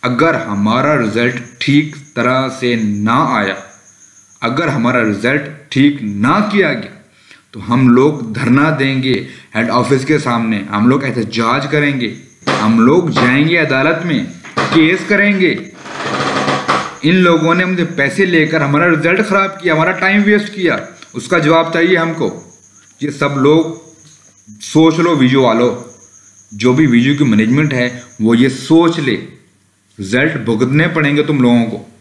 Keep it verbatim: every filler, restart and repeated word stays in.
अगर हमारा रिजल्ट ठीक तरह से ना आया, अगर हमारा रिजल्ट ठीक ना किया गया, तो हम लोग धरना देंगे हेड ऑफिस के सामने, हम लोग एहतजाज करेंगे, हम लोग जाएंगे अदालत में, केस करेंगे। इन लोगों ने मुझे पैसे लेकर हमारा रिजल्ट खराब किया, हमारा टाइम वेस्ट किया, उसका जवाब चाहिए हमको। ये सब लोग सोच लो, वीडियो वालों, जो भी वीडियो की मैनेजमेंट है वो ये सोच ले, रिजल्ट भुगतने पड़ेंगे तुम लोगों को।